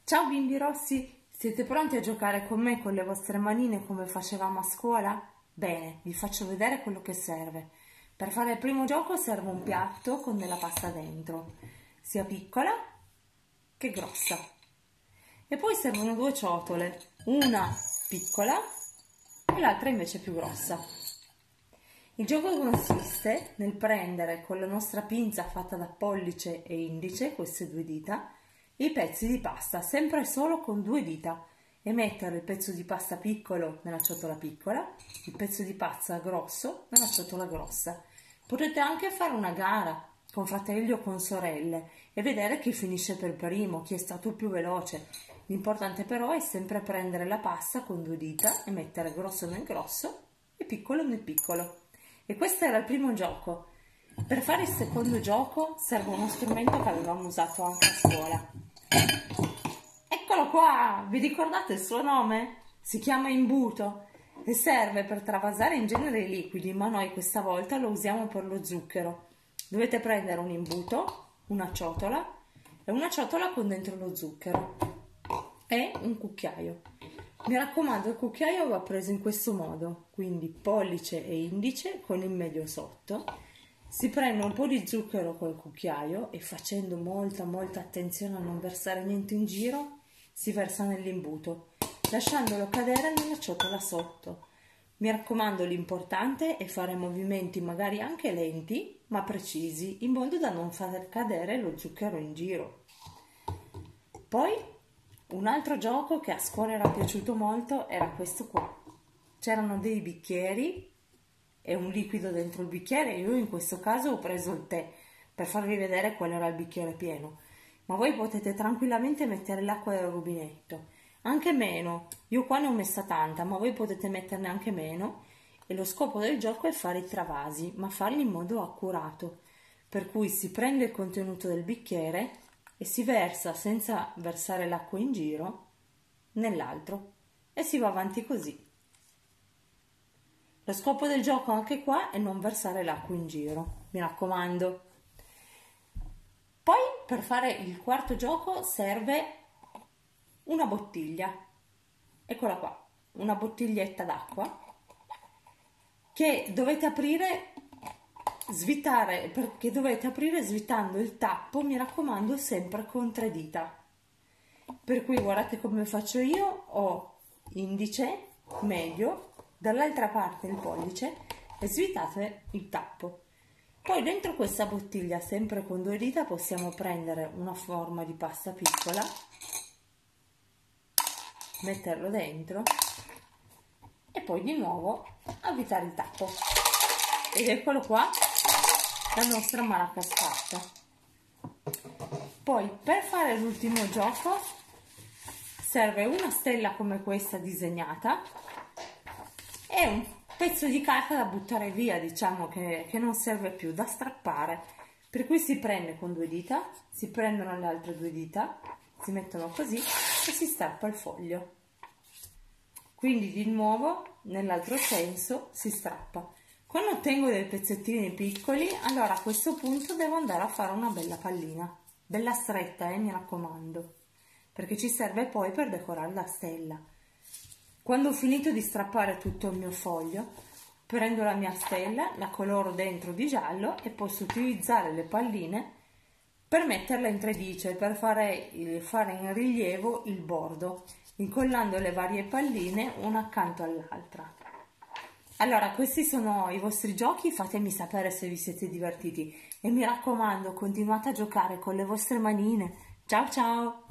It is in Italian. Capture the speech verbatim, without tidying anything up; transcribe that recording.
Ciao bimbi rossi, siete pronti a giocare con me con le vostre manine come facevamo a scuola? Bene, vi faccio vedere quello che serve. Per fare il primo gioco serve un piatto con della pasta dentro, sia piccola che grossa. E poi servono due ciotole, una piccola e l'altra invece più grossa. Il gioco consiste nel prendere con la nostra pinza fatta da pollice e indice, queste due dita, i pezzi di pasta, sempre e solo con due dita, e mettere il pezzo di pasta piccolo nella ciotola piccola, il pezzo di pasta grosso nella ciotola grossa. Potete anche fare una gara con fratelli o con sorelle e vedere chi finisce per primo, chi è stato il più veloce. L'importante però è sempre prendere la pasta con due dita e mettere grosso nel grosso e piccolo nel piccolo. E questo era il primo gioco. Per fare il secondo gioco serve uno strumento che avevamo usato anche a scuola. Eccolo qua! Vi ricordate il suo nome? Si chiama imbuto e serve per travasare in genere i liquidi, ma noi questa volta lo usiamo per lo zucchero. Dovete prendere un imbuto, una ciotola e una ciotola con dentro lo zucchero e un cucchiaio. Mi raccomando, il cucchiaio va preso in questo modo, quindi pollice e indice con il medio sotto. Si prende un po' di zucchero col cucchiaio e facendo molta molta attenzione a non versare niente in giro, si versa nell'imbuto, lasciandolo cadere nella ciotola sotto. Mi raccomando, l'importante è fare movimenti magari anche lenti, ma precisi, in modo da non far cadere lo zucchero in giro. Poi, un altro gioco che a scuola era piaciuto molto era questo qua. C'erano dei bicchieri e un liquido dentro il bicchiere. Io in questo caso ho preso il tè per farvi vedere qual era il bicchiere pieno, ma voi potete tranquillamente mettere l'acqua del rubinetto, anche meno. Io qua ne ho messa tanta, ma voi potete metterne anche meno, e lo scopo del gioco è fare i travasi, ma farli in modo accurato, per cui si prende il contenuto del bicchiere e si versa senza versare l'acqua in giro nell'altro e si va avanti così. Lo scopo del gioco anche qua è non versare l'acqua in giro, mi raccomando. Poi per fare il quarto gioco serve una bottiglia, eccola qua, una bottiglietta d'acqua che dovete aprire, svitare, perché dovete aprire svitando il tappo, mi raccomando, sempre con tre dita. Per cui guardate come faccio io, ho indice, medio, dall'altra parte il pollice e svitate il tappo. Poi dentro questa bottiglia, sempre con due dita, possiamo prendere una forma di pasta piccola, metterlo dentro e poi di nuovo avvitare il tappo. Ed eccolo qua, la nostra maracas fatta. Poi per fare l'ultimo gioco serve una stella come questa disegnata e un pezzo di carta da buttare via, diciamo che, che non serve più, da strappare. Per cui si prende con due dita, si prendono le altre due dita, si mettono così e si strappa il foglio. Quindi di nuovo nell'altro senso si strappa. Quando ottengo dei pezzettini piccoli, allora a questo punto devo andare a fare una bella pallina, bella stretta, eh, mi raccomando, perché ci serve poi per decorare la stella. Quando ho finito di strappare tutto il mio foglio, prendo la mia stella, la coloro dentro di giallo e posso utilizzare le palline per metterla in tredice, per fare, fare in rilievo il bordo, incollando le varie palline una accanto all'altra. Allora, questi sono i vostri giochi, fatemi sapere se vi siete divertiti e mi raccomando, continuate a giocare con le vostre manine. Ciao ciao!